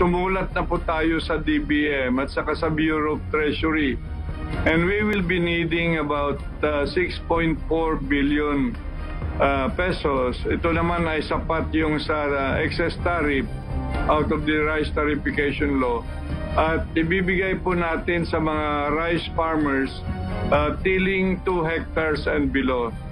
sumulat na po tayo sa DBM at saka sa Bureau of Treasury. And we will be needing about 6.4 billion pesos. Ito naman ay sapat yung sa excess tariff out of the rice tariffication law. At ibibigay po natin sa mga rice farmers tilling 2 hectares and below.